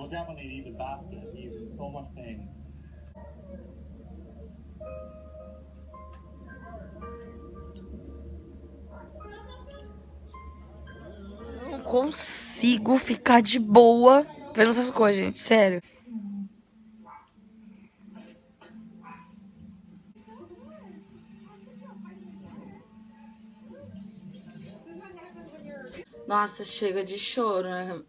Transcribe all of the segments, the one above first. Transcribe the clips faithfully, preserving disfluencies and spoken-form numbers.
look out when they leave the basket. He's in so much pain. Eu não consigo ficar de boa vendo essas coisas, gente. Sério. Nossa, chega de choro, né?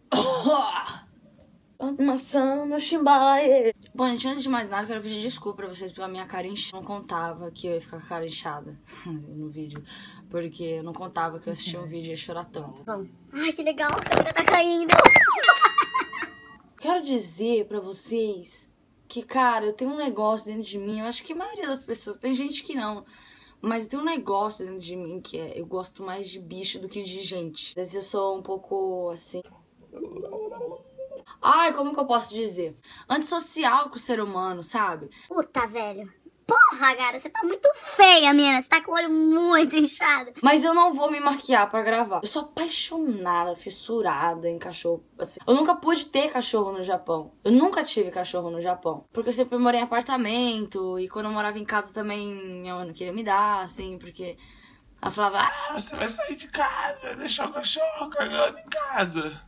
Maçã no chimbalaê. Bom, gente, antes de mais nada, eu quero pedir desculpa pra vocês pela minha cara inchada. Eu não contava que eu ia ficar com a cara inchada no vídeo. Porque eu não contava que eu assistia um vídeo e ia chorar tanto. Bom. Ai, que legal, a câmera tá caindo. Quero dizer pra vocês que, cara, eu tenho um negócio dentro de mim. Eu acho que a maioria das pessoas, tem gente que não. Mas tem um negócio dentro de mim que é, eu gosto mais de bicho do que de gente. Às vezes eu sou um pouco assim... Ai, como que eu posso dizer? Antissocial com o ser humano, sabe? Puta, velho. Porra, cara, você tá muito feia, menina. Você tá com o olho muito inchado. Mas eu não vou me maquiar pra gravar. Eu sou apaixonada, fissurada em cachorro. Assim, eu nunca pude ter cachorro no Japão. Eu nunca tive cachorro no Japão. Porque eu sempre morei em apartamento. E quando eu morava em casa também, minha mãe não queria me dar, assim, porque... Ela falava... Ah, você vai sair de casa, vai deixar o cachorro cagando em casa.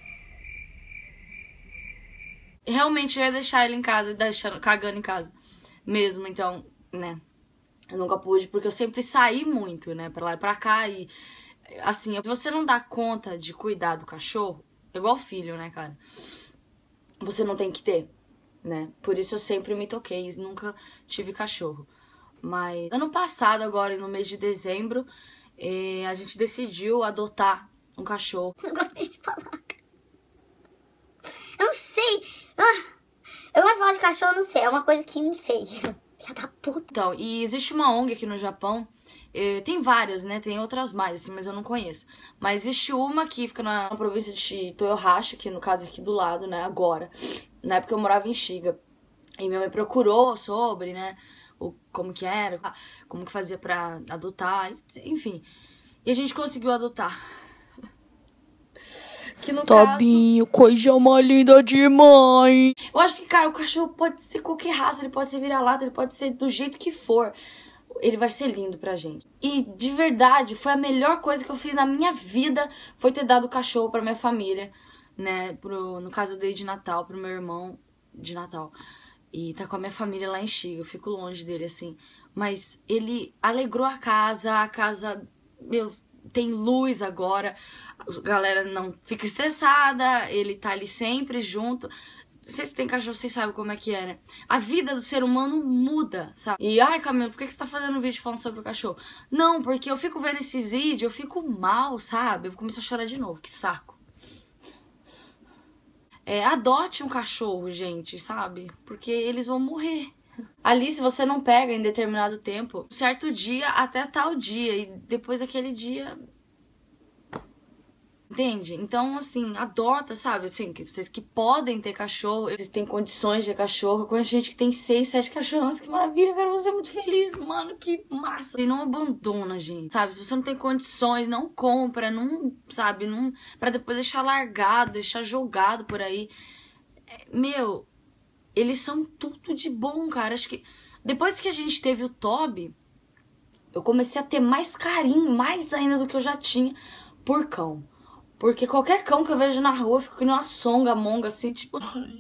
Realmente eu ia deixar ele em casa, deixando, cagando em casa. Mesmo, então, né, eu nunca pude, porque eu sempre saí muito, né, pra lá e pra cá, e, assim, você não dá conta de cuidar do cachorro, é igual filho, né, cara, você não tem que ter, né, por isso eu sempre me toquei, nunca tive cachorro, mas ano passado, agora, no mês de dezembro, eh, a gente decidiu adotar um cachorro. Eu gostei de falar. Eu não sei, ah... Eu gosto de falar de cachorro, não sei. É uma coisa que não sei. Filha da puta. Então, e existe uma O N G aqui no Japão. Eh, tem várias, né? Tem outras mais, assim, mas eu não conheço. Mas existe uma que fica na, na província de Toyohashi, que no caso é aqui do lado, né? Agora. Na época eu morava em Shiga. E minha mãe procurou sobre, né? O, como que era, como que fazia pra adotar, enfim. E a gente conseguiu adotar. Que no Tobinho, caso... coisa mais linda demais. Eu acho que, cara, o cachorro pode ser qualquer raça, ele pode ser vira-lata, ele pode ser do jeito que for. Ele vai ser lindo pra gente. E, de verdade, foi a melhor coisa que eu fiz na minha vida, foi ter dado o cachorro pra minha família, né? Pro, no caso, eu dei de Natal pro meu irmão de Natal. E tá com a minha família lá em Shiga, eu fico longe dele, assim. Mas ele alegrou a casa, a casa, meu... Tem luz agora, a galera não fica estressada, ele tá ali sempre junto. Vocês têm cachorro, vocês sabem como é que é, né? A vida do ser humano muda, sabe? E, ai, Camila, por que você tá fazendo um vídeo falando sobre o cachorro? Não, porque eu fico vendo esses vídeos, eu fico mal, sabe? Eu começo a chorar de novo, que saco. É, adote um cachorro, gente, sabe? Porque eles vão morrer. Ali, se você não pega em determinado tempo, certo dia até tal dia, e depois daquele dia... Entende? Então, assim, adota, sabe? Assim, que vocês que podem ter cachorro, vocês têm condições de ter cachorro. Eu conheço gente que tem seis, sete cachorros, que maravilha, cara, você é muito feliz, mano, que massa. E não abandona, gente, sabe? Se você não tem condições, não compra, não, sabe? Não, pra depois deixar largado, deixar jogado por aí. Meu... Eles são tudo de bom, cara. Acho que depois que a gente teve o Toby, eu comecei a ter mais carinho, mais ainda do que eu já tinha por cão. Porque qualquer cão que eu vejo na rua, eu fico que nem uma songa, monga, assim, tipo...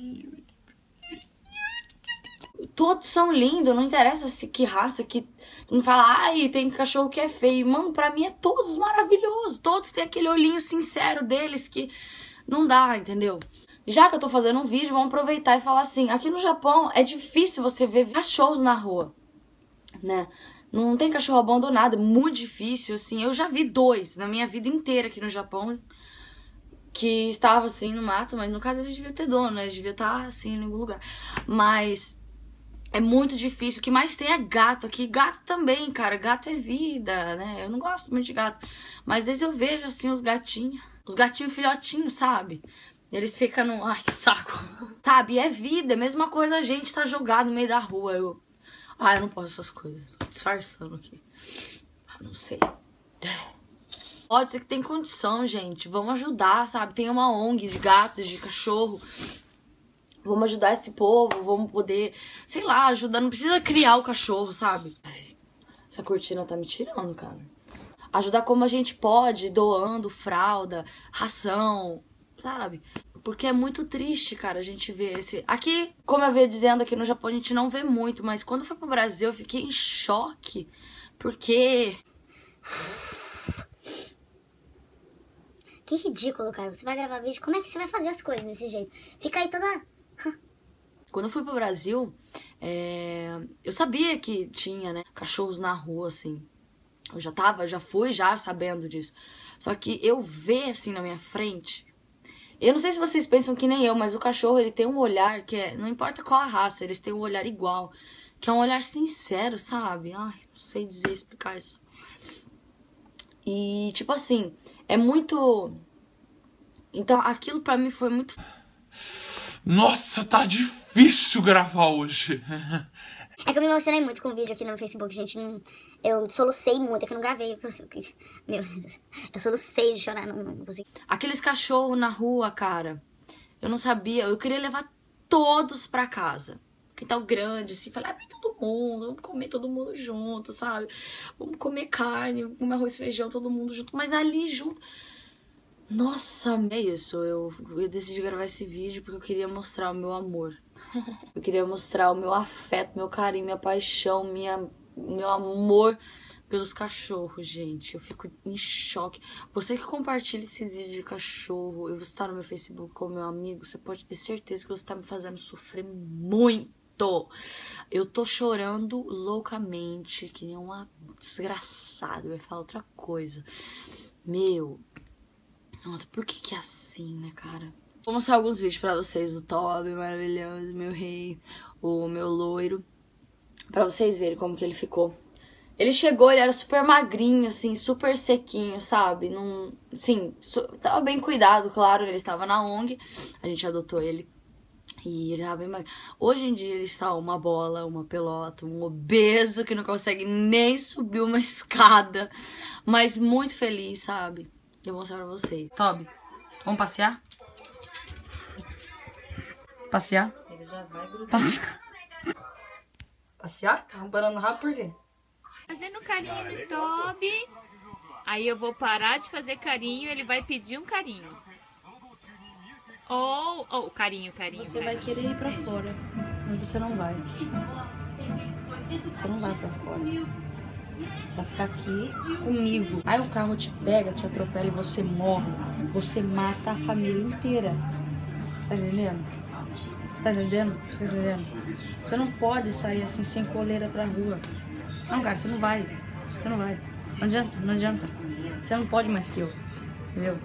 Todos são lindos, não interessa se que raça, que... Não fala, ai, tem cachorro que é feio. Mano, pra mim é todos maravilhosos. Todos têm aquele olhinho sincero deles que não dá, entendeu? Já que eu tô fazendo um vídeo, vamos aproveitar e falar assim, aqui no Japão é difícil você ver cachorros na rua, né? Não tem cachorro abandonado, é muito difícil, assim. Eu já vi dois na minha vida inteira aqui no Japão, que estava assim no mato, mas no caso eles deviam ter dono, né? Eles deviam estar assim em algum lugar. Mas é muito difícil. O que mais tem é gato aqui. Gato também, cara. Gato é vida, né? Eu não gosto muito de gato. Mas às vezes eu vejo assim os gatinhos, os gatinhos filhotinhos, sabe? Eles ficam no... Ai, que saco. Sabe, é vida. É a mesma coisa a gente tá jogado no meio da rua. Eu... Ai, eu não posso essas coisas. Tô disfarçando aqui. Ah, não sei. Pode ser que tem condição, gente. Vamos ajudar, sabe? Tem uma O N G de gatos, de cachorro. Vamos ajudar esse povo, vamos poder, sei lá, ajudar. Não precisa criar o cachorro, sabe? Essa cortina tá me tirando, cara. Ajudar como a gente pode, doando fralda, ração, sabe? Porque é muito triste, cara, a gente ver esse... Aqui, como eu vinha dizendo, aqui no Japão a gente não vê muito, mas quando eu fui pro Brasil eu fiquei em choque, porque... Que ridículo, cara. Você vai gravar vídeo, como é que você vai fazer as coisas desse jeito? Fica aí toda... Quando eu fui pro Brasil, é... eu sabia que tinha, né, cachorros na rua, assim. Eu já tava, já fui já sabendo disso. Só que eu ver assim na minha frente... Eu não sei se vocês pensam que nem eu, mas o cachorro, ele tem um olhar que é... Não importa qual a raça, eles têm um olhar igual. Que é um olhar sincero, sabe? Ai, não sei dizer, explicar isso. E, tipo assim, é muito... Então, aquilo pra mim foi muito... Nossa, tá difícil gravar hoje. É que eu me emocionei muito com o vídeo aqui no Facebook, gente. Não, eu solucei muito, é que eu não gravei. Meu Deus, eu solucei de chorar, não, não consegui. Aqueles cachorros na rua, cara, eu não sabia, eu queria levar todos pra casa. Quintal grande, assim, falar, ah, vem todo mundo, vamos comer todo mundo junto, sabe? Vamos comer carne, vamos comer arroz e feijão, todo mundo junto, mas ali junto... Nossa, é isso, eu, eu decidi gravar esse vídeo porque eu queria mostrar o meu amor. Eu queria mostrar o meu afeto, meu carinho, minha paixão, minha, meu amor pelos cachorros, gente. Eu fico em choque. Você que compartilha esses vídeos de cachorro e você está no meu Facebook como meu amigo, você pode ter certeza que você está me fazendo sofrer muito. Eu tô chorando loucamente, que nem uma desgraçada. Eu ia falar outra coisa. Meu... Nossa, por que que é assim, né, cara? Vou mostrar alguns vídeos pra vocês. O Toby, maravilhoso, meu rei, o meu loiro. Pra vocês verem como que ele ficou. Ele chegou, ele era super magrinho, assim, super sequinho, sabe? Num, sim, tava bem cuidado, claro, ele estava na O N G. A gente adotou ele. E ele tava bem magrinho. Hoje em dia ele está uma bola, uma pelota, um obeso que não consegue nem subir uma escada. Mas muito feliz, sabe? Eu vou mostrar pra vocês. Toby, vamos passear? Passear? Ele já vai grudar. Passear? Passear? Tá parando rápido por quê? Fazendo carinho no Toby. Aí eu vou parar de fazer carinho, ele vai pedir um carinho. Ou, oh, oh, carinho, carinho. Você carinho. vai querer ir pra fora, mas você não vai. Você não vai pra fora. Você vai ficar aqui comigo. Aí o carro te pega, te atropela e você morre. Você mata a família inteira. Tá entendendo? Tá entendendo? Tá entendendo? Você não pode sair assim sem coleira pra rua. Não, cara, você não vai. Você não vai. Não adianta, não adianta. Você não pode mais que eu. Entendeu?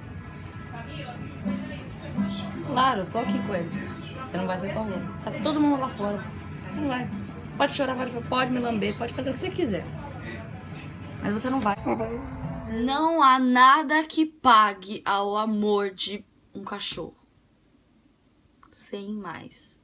Claro, eu tô aqui com ele. Você não vai sair pra rua. Tá todo mundo lá fora. Você não vai. Pode chorar, pode, pode me lamber, pode fazer o que você quiser. Mas você não vai. Não há nada que pague ao amor de um cachorro. Sem mais.